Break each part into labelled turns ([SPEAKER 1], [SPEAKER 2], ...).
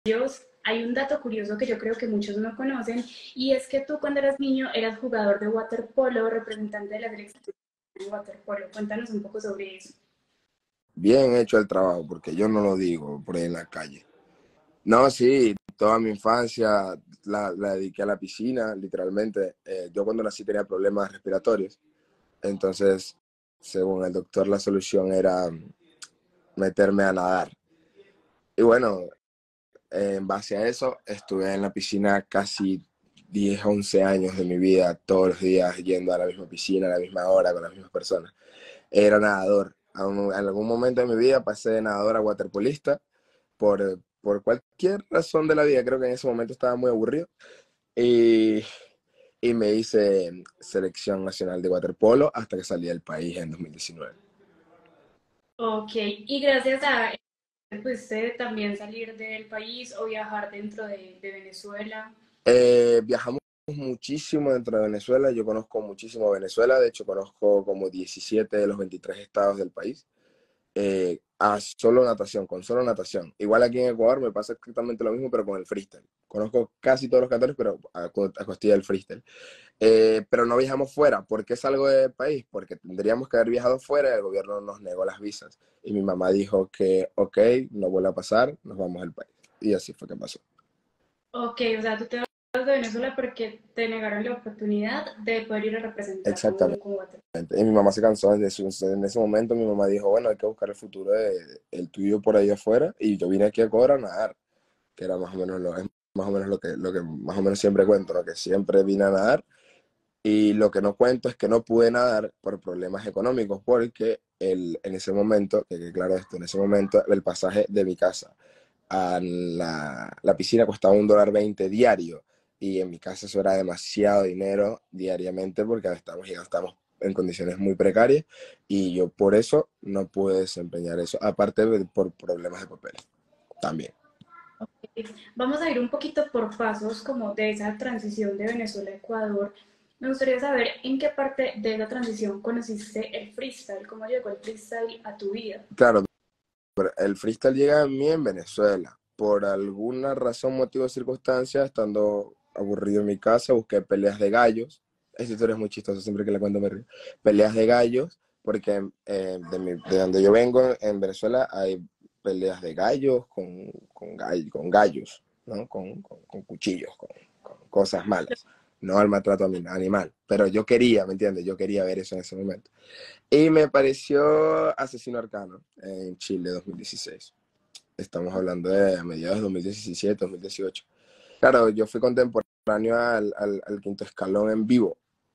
[SPEAKER 1] hay un dato curioso que yo creo que muchos no conocen, y es que tú cuando eras niño eras jugador de waterpolo, representante de la selección de waterpolo. Cuéntanos un poco sobre eso.
[SPEAKER 2] Bien hecho el trabajo, porque yo no lo digo por ahí en la calle. No, sí, toda mi infancia la dediqué a la piscina, literalmente. Yo cuando nací tenía problemas respiratorios, entonces, según el doctor, la solución era meterme a nadar. Y bueno, en base a eso, estuve en la piscina casi 10 11 años de mi vida, todos los días yendo a la misma piscina, a la misma hora, con las mismas personas. Era nadador. En algún momento de mi vida pasé de nadador a waterpolista por cualquier razón de la vida. Creo que en ese momento estaba muy aburrido y, y me hice selección nacional de waterpolo hasta que salí del país en 2019.
[SPEAKER 1] Ok, y gracias a pudiste también salir del país o viajar dentro de Venezuela.
[SPEAKER 2] Viajamos muchísimo dentro de Venezuela. Yo conozco muchísimo Venezuela. De hecho, conozco como 17 de los 23 estados del país. A solo natación, con solo natación. Igual aquí en Ecuador me pasa exactamente lo mismo, pero con el freestyle. Conozco casi todos los cantores, pero a costilla del freestyle. Pero no viajamos fuera. ¿Por qué salgo del país? Porque tendríamos que haber viajado fuera y el gobierno nos negó las visas. Y mi mamá dijo que, ok, no vuelve a pasar, nos vamos del país. Y así fue que pasó.
[SPEAKER 1] Ok, o sea, tú te vas de Venezuela porque te negaron la oportunidad de poder ir a representar
[SPEAKER 2] Exactamente.
[SPEAKER 1] con Guatemala.
[SPEAKER 2] Y mi mamá se cansó en ese momento. Mi mamá dijo, bueno, hay que buscar el futuro el tuyo por ahí afuera. Y yo vine aquí a Ecuador a nadar, que era más o menos es más o menos lo que más o menos siempre cuento, lo que siempre vine a nadar. Y lo que no cuento es que no pude nadar por problemas económicos, porque en ese momento, que quede claro esto, en ese momento el pasaje de mi casa a la piscina costaba $1.20 diario. Y en mi casa eso era demasiado dinero diariamente porque estamos en condiciones muy precarias y yo por eso no pude desempeñar eso, aparte por problemas de papel también.
[SPEAKER 1] Vamos a ir un poquito por pasos como de esa transición de Venezuela a Ecuador. Me gustaría saber en qué parte de esa transición conociste el freestyle, cómo llegó el freestyle a tu vida.
[SPEAKER 2] Claro, pero el freestyle llega a mí en Venezuela. Por alguna razón, motivo o circunstancia, estando aburrido en mi casa, busqué peleas de gallos. Esta historia es muy chistosa, siempre que la cuento me río. Peleas de gallos, porque de donde yo vengo, en Venezuela, hay peleas de gallos con gallos, ¿no? Con cuchillos, con cosas malas. No al maltrato animal. Pero yo quería, ¿me entiendes? Yo quería ver eso en ese momento. Y me pareció Asesino Arcano en Chile 2016. Estamos hablando de mediados de 2017, 2018. Claro, yo fui contemporáneo al Quinto Escalón en vivo,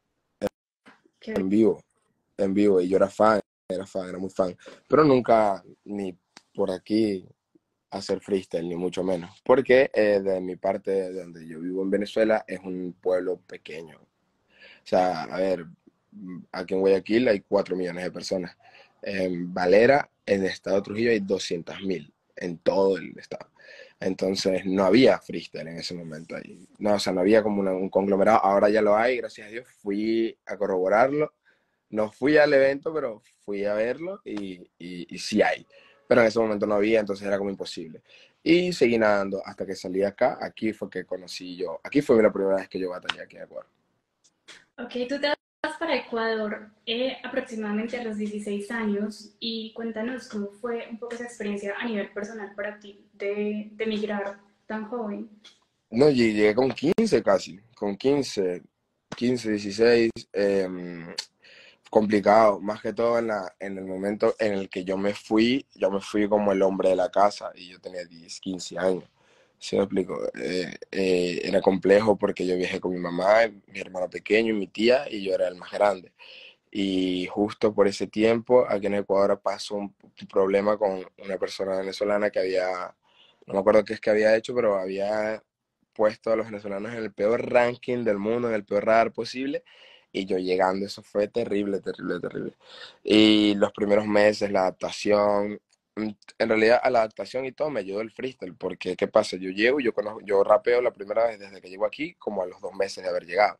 [SPEAKER 1] Que
[SPEAKER 2] en vivo, en vivo. Y yo era muy fan. Pero nunca ni por aquí hacer freestyle, ni mucho menos. Porque de mi parte, de donde yo vivo en Venezuela, es un pueblo pequeño. O sea, a ver, aquí en Guayaquil hay 4 millones de personas. En Valera, en el estado de Trujillo, hay 200.000 en todo el estado. Entonces, no había freestyle en ese momento ahí. No, o sea, no había como un conglomerado. Ahora ya lo hay, gracias a Dios. Fui a corroborarlo. No fui al evento, pero fui a verlo y sí hay. Pero en ese momento no había, entonces era como imposible. Y seguí nadando hasta que salí acá. Aquí fue que conocí yo. Aquí fue la primera vez que yo batallé aquí en Ecuador.
[SPEAKER 1] Ok, tú te vas para Ecuador aproximadamente a los 16 años y cuéntanos cómo fue un poco esa experiencia a nivel personal para ti de emigrar tan joven.
[SPEAKER 2] No, llegué con 15 casi, con 15 16 complicado, más que todo en el momento en el que yo me fui como el hombre de la casa y yo tenía 10 15 años. ¿Sí me explico? Era complejo porque yo viajé con mi mamá, mi hermano pequeño y mi tía y yo era el más grande. Y justo por ese tiempo, aquí en Ecuador pasó un problema con una persona venezolana que había, no me acuerdo qué es que había hecho, pero había puesto a los venezolanos en el peor ranking del mundo, en el peor radar posible. Y yo llegando, eso fue terrible, terrible, terrible. Y los primeros meses, la adaptación, en realidad a la adaptación y todo me ayudó el freestyle, porque ¿qué pasa? Yo llego, yo rapeo la primera vez desde que llego aquí, como a los 2 meses de haber llegado.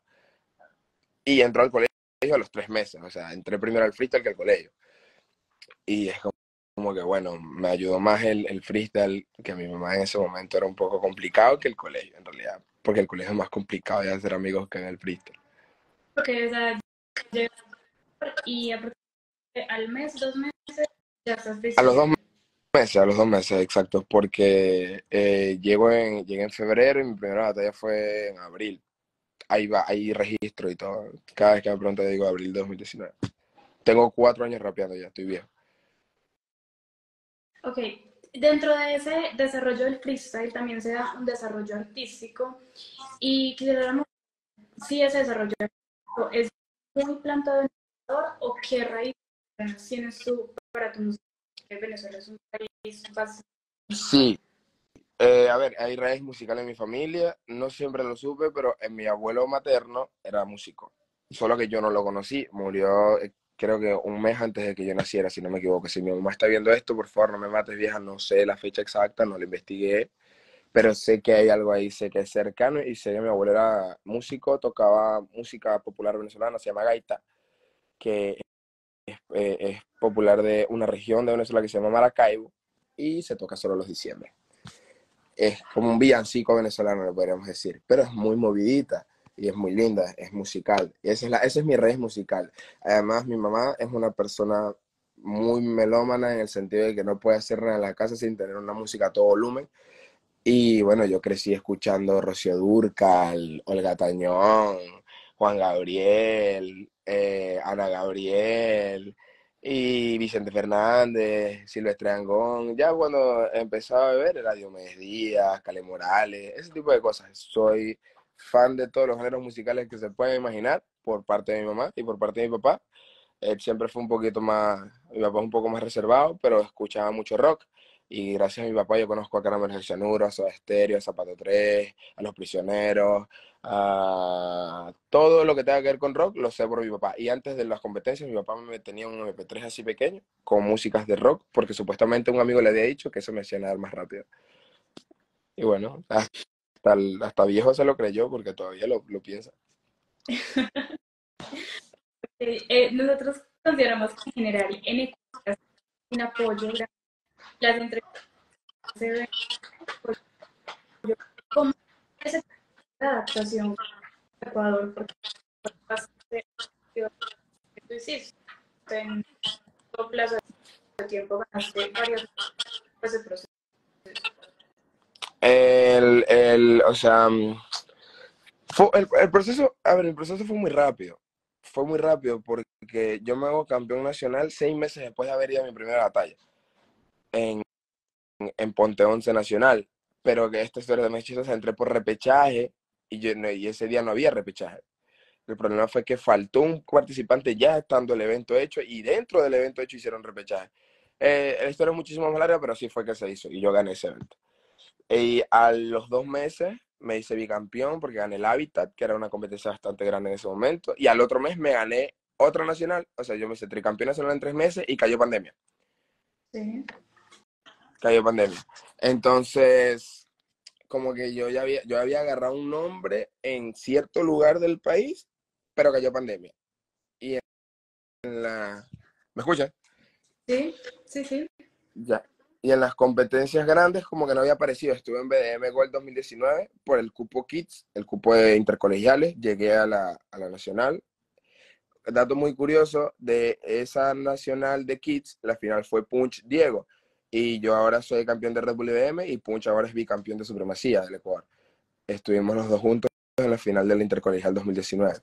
[SPEAKER 2] Y entro al colegio a los 3 meses, o sea, entré primero al freestyle que al colegio. Y es como que, bueno, me ayudó más el freestyle, que a mi mamá en ese momento era un poco complicado que el colegio, en realidad, porque el colegio es más complicado de hacer amigos que en el freestyle.
[SPEAKER 1] Porque, o sea, llegar y aproximadamente al mes, 2 meses, ya estás
[SPEAKER 2] A los dos
[SPEAKER 1] freestyleando.
[SPEAKER 2] meses, a los 2 meses, exacto, porque llegué en febrero y mi primera batalla fue en abril. Ahí va, ahí registro y todo. Cada vez que me pregunto digo abril de 2019. Tengo 4 años rapeando ya, estoy viejo.
[SPEAKER 1] Ok, dentro de ese desarrollo del freestyle también se da un desarrollo artístico y quisiéramos si ese desarrollo artístico es muy plantado en Ecuador o qué raíces tienes tú para tu música. Venezuela es un país bastante
[SPEAKER 2] Sí, a ver, hay raíz musical en mi familia, no siempre lo supe, pero en mi abuelo materno era músico, solo que yo no lo conocí, murió creo que un mes antes de que yo naciera, si no me equivoco. Si mi mamá está viendo esto, por favor, no me mates, vieja, no sé la fecha exacta, no la investigué, pero sé que hay algo ahí, sé que es cercano y sé que mi abuelo era músico, tocaba música popular venezolana, se llama gaita, que es popular de una región de Venezuela que se llama Maracaibo y se toca solo los diciembre. Es como un villancico venezolano, lo podríamos decir, pero es muy movidita y es muy linda, es musical. Y esa es mi raíz musical. Además, mi mamá es una persona muy melómana en el sentido de que no puede hacer nada en la casa sin tener una música a todo volumen. Y bueno, yo crecí escuchando Rocío Dúrcal, Olga Tañón, Juan Gabriel, Ana Gabriel y Vicente Fernández, Silvestre Dangond. Ya cuando empezaba a beber era Diomedes Díaz, Cale Morales, ese tipo de cosas. Soy fan de todos los géneros musicales que se pueden imaginar por parte de mi mamá y por parte de mi papá. Él siempre fue un poquito más, mi papá es un poco más reservado, pero escuchaba mucho rock. Y gracias a mi papá yo conozco a Caramelos de Cianuro, a Soda Stereo, a Zapato 3, a Los Prisioneros, a todo lo que tenga que ver con rock, lo sé por mi papá. Y antes de las competencias, mi papá me tenía un MP3 así pequeño, con músicas de rock, porque supuestamente un amigo le había dicho que eso me hacía nadar más rápido. Y bueno, hasta viejo se lo creyó, porque todavía lo piensa.
[SPEAKER 1] nosotros consideramos que en general en Ecuador hay un apoyo, las entrevistas se ven como esa adaptación a Ecuador, porque es bastante tú hiciste en todo plazo de tiempo, ganaste varios de proceso.
[SPEAKER 2] O sea, el proceso, a ver, el proceso fue muy rápido. Fue muy rápido porque yo me hago campeón nacional 6 meses después de haber ido a mi primera batalla en, en Ponte Once Nacional. Pero que esta historia de más chistosa, entré por repechaje y ese día no había repechaje. El problema fue que faltó un participante ya estando el evento hecho y dentro del evento hecho hicieron repechaje. La historia es muchísimo más larga, pero sí fue que se hizo y yo gané ese evento. Y a los 2 meses me hice bicampeón porque gané el Hábitat, que era una competencia bastante grande en ese momento. Y al otro mes me gané otra nacional, o sea, yo me hice tricampeón nacional en 3 meses y cayó pandemia.
[SPEAKER 1] Sí.
[SPEAKER 2] Cayó pandemia. Entonces, como que yo había agarrado un nombre en cierto lugar del país, pero cayó pandemia. Y en la... ¿Me escuchas?
[SPEAKER 1] Sí, sí, sí.
[SPEAKER 2] Ya. Y en las competencias grandes como que no había aparecido. Estuve en BDM Gold 2019 por el cupo Kids, el cupo de intercolegiales. Llegué a la nacional. Dato muy curioso, de esa nacional de Kids, la final fue Punch Diego. Y yo ahora soy campeón de Red Bull IBM y Punch ahora es bicampeón de supremacía del Ecuador. Estuvimos los dos juntos en la final del intercolegial 2019.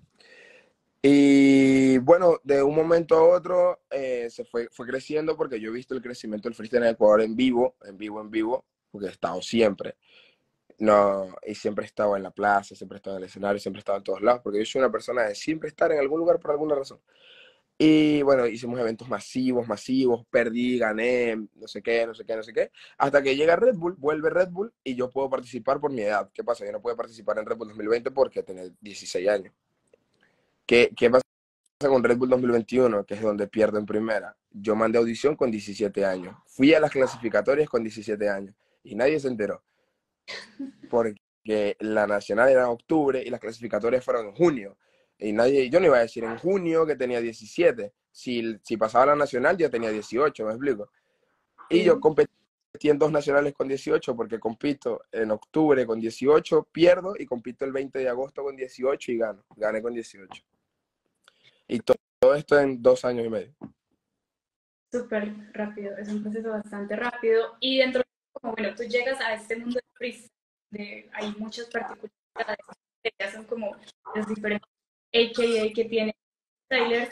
[SPEAKER 2] Y bueno, de un momento a otro fue creciendo porque yo he visto el crecimiento del freestyle en Ecuador en vivo, en vivo, en vivo, porque he estado siempre. No, y siempre he estado en la plaza, siempre he estado en el escenario, siempre he estado en todos lados, porque yo soy una persona de siempre estar en algún lugar por alguna razón. Y bueno, hicimos eventos masivos, masivos, perdí, gané, no sé qué, no sé qué, no sé qué, hasta que llega Red Bull, vuelve Red Bull y yo puedo participar por mi edad. ¿Qué pasa? Yo no puedo participar en Red Bull 2020 porque tenía 16 años. ¿Qué pasa con Red Bull 2021, que es donde pierdo en primera? Yo mandé audición con 17 años. Fui a las clasificatorias con 17 años y nadie se enteró. Porque la nacional era en octubre y las clasificatorias fueron en junio. Y yo no iba a decir en junio que tenía 17. Si pasaba la nacional, ya tenía 18, ¿me explico? Y yo competí en 2 nacionales con 18, porque compito en octubre con 18, pierdo, y compito el 20 de agosto con 18 y gano. Gané con 18. Y todo esto en 2 años y medio.
[SPEAKER 1] Súper rápido, es un proceso bastante rápido. Y dentro de, como, bueno, tú llegas a este mundo de freestyle, hay muchas particularidades, que ya son como los diferentes AKA que tiene Tyler.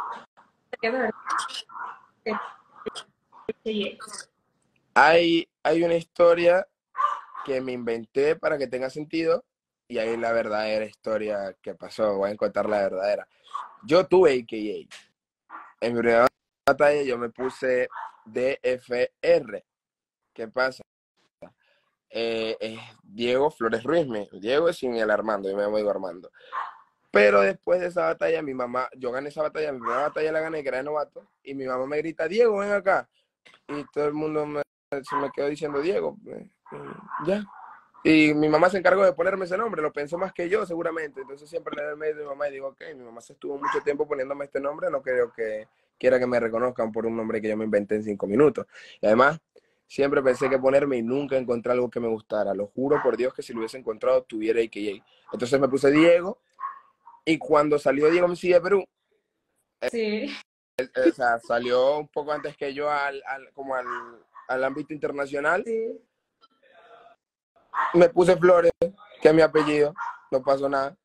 [SPEAKER 2] Hay una historia que me inventé para que tenga sentido, y hay la verdadera historia que pasó. Voy a contar la verdadera. Yo tuve AKA. En mi primera batalla yo me puse DFR. ¿Qué pasa? Es Diego Flores Ruiz. Diego es sin el Armando, yo me llamo Diego Armando. Pero después de esa batalla, mi mamá, yo gané esa batalla, mi primera batalla la gané, que era de novato, y mi mamá me grita, Diego, ven acá. Y todo el mundo se me quedó diciendo Diego. Ya. Y mi mamá se encargó de ponerme ese nombre, lo pensó más que yo seguramente. Entonces siempre le doy el medio de mi mamá y digo, ok, mi mamá se estuvo mucho tiempo poniéndome este nombre, no creo que quiera que me reconozcan por un nombre que yo me inventé en 5 minutos. Y además, siempre pensé que ponerme y nunca encontré algo que me gustara. Lo juro por Dios que si lo hubiese encontrado, tuviera AKA. Entonces me puse Diego, y cuando salió Diego MC de Perú,
[SPEAKER 1] Sí.
[SPEAKER 2] o sea, salió un poco antes que yo como al ámbito internacional.
[SPEAKER 1] Sí.
[SPEAKER 2] Me puse Flores, que es mi apellido, no pasó nada.